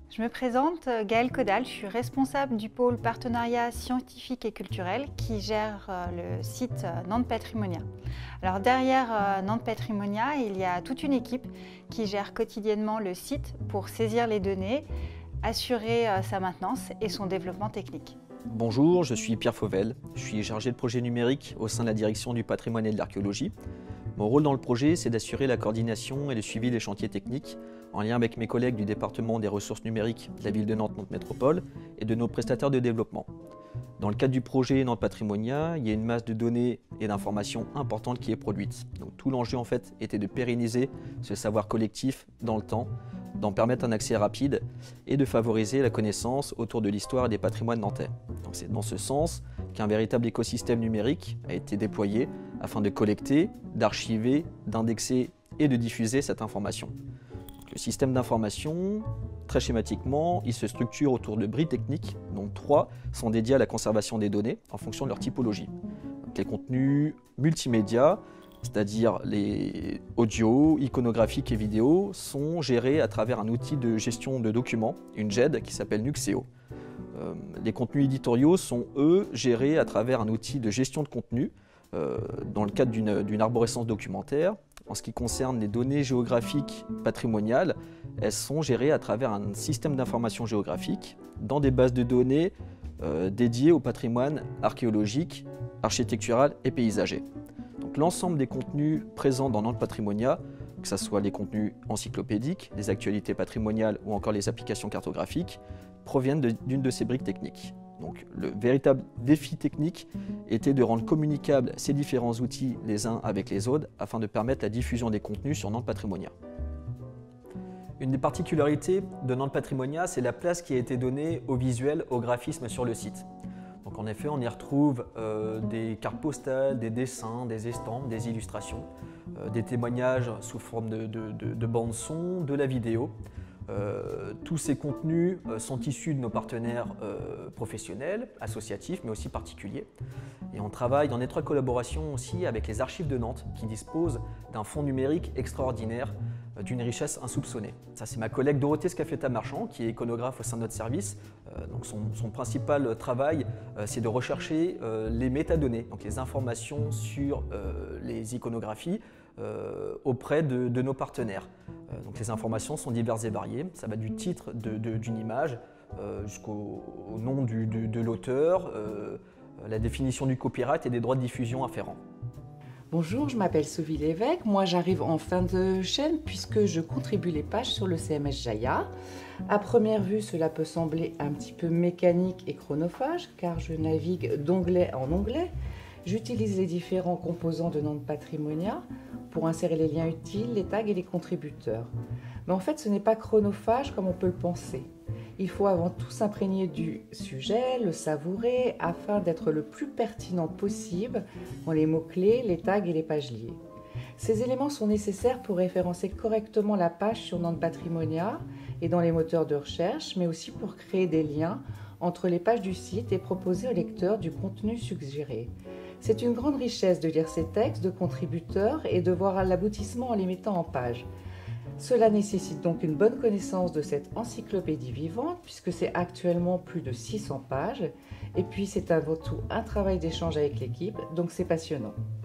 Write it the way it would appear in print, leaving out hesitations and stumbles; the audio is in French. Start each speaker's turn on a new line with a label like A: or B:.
A: Je me présente, Gaëlle Caudal, je suis responsable du pôle partenariat scientifique et culturel qui gère le site Nantes Patrimonia. Alors derrière Nantes Patrimonia, il y a toute une équipe qui gère quotidiennement le site pour saisir les données, assurer sa maintenance et son développement technique.
B: Bonjour, je suis Pierre Fauvel, je suis chargé de projet numérique au sein de la direction du patrimoine et de l'archéologie. Mon rôle dans le projet, c'est d'assurer la coordination et le suivi des chantiers techniques en lien avec mes collègues du département des ressources numériques de la ville de Nantes, Nantes Métropole et de nos prestataires de développement. Dans le cadre du projet Nantes Patrimonia, il y a une masse de données et d'informations importantes qui est produite. Donc, tout l'enjeu en fait était de pérenniser ce savoir collectif dans le temps, d'en permettre un accès rapide et de favoriser la connaissance autour de l'histoire et des patrimoines nantais. Donc, c'est dans ce sens qu'un véritable écosystème numérique a été déployé afin de collecter, d'archiver, d'indexer et de diffuser cette information. Le système d'information, très schématiquement, il se structure autour de briques techniques, dont 3 sont dédiés à la conservation des données en fonction de leur typologie. Donc, les contenus multimédia, c'est-à-dire les audio, iconographiques et vidéos, sont gérés à travers un outil de gestion de documents, une GED qui s'appelle Nuxeo. Les contenus éditoriaux sont, eux, gérés à travers un outil de gestion de contenu dans le cadre d'une arborescence documentaire. En ce qui concerne les données géographiques patrimoniales, elles sont gérées à travers un système d'information géographique dans des bases de données dédiées au patrimoine archéologique, architectural et paysager. Donc, l'ensemble des contenus présents dans Nantes Patrimonia, que ce soit les contenus encyclopédiques, les actualités patrimoniales ou encore les applications cartographiques, proviennent d'une de ces briques techniques. Donc, le véritable défi technique était de rendre communicables ces différents outils les uns avec les autres afin de permettre la diffusion des contenus sur Nantes Patrimonia. Une des particularités de Nantes Patrimonia, c'est la place qui a été donnée au visuel, au graphisme sur le site. Donc, en effet, on y retrouve des cartes postales, des dessins, des estampes, des illustrations, des témoignages sous forme de bande-son, de la vidéo. Tous ces contenus sont issus de nos partenaires professionnels, associatifs, mais aussi particuliers. Et on travaille en étroite collaboration aussi avec les archives de Nantes, qui disposent d'un fonds numérique extraordinaire, d'une richesse insoupçonnée. Ça, c'est ma collègue Dorothée Scafetta-Marchand, qui est iconographe au sein de notre service. Donc son principal travail, c'est de rechercher les métadonnées, donc les informations sur les iconographies, auprès de nos partenaires. Donc les informations sont diverses et variées, ça va du titre d'une image jusqu'au nom de l'auteur, la définition du copyright et des droits de diffusion afférents.
C: Bonjour, je m'appelle Sophie Lévesque. Moi, j'arrive en fin de chaîne puisque je contribue les pages sur le CMS Jaya. À première vue, cela peut sembler un petit peu mécanique et chronophage car je navigue d'onglet en onglet. J'utilise les différents composants de Nantes Patrimonia pour insérer les liens utiles, les tags et les contributeurs. Mais en fait, ce n'est pas chronophage comme on peut le penser. Il faut avant tout s'imprégner du sujet, le savourer, afin d'être le plus pertinent possible dans les mots-clés, les tags et les pages liées. Ces éléments sont nécessaires pour référencer correctement la page sur Nantes Patrimonia et dans les moteurs de recherche, mais aussi pour créer des liens entre les pages du site et proposer au lecteur du contenu suggéré. C'est une grande richesse de lire ces textes de contributeurs et de voir l'aboutissement en les mettant en page. Cela nécessite donc une bonne connaissance de cette encyclopédie vivante, puisque c'est actuellement plus de 600 pages, et puis c'est avant tout un travail d'échange avec l'équipe, donc c'est passionnant.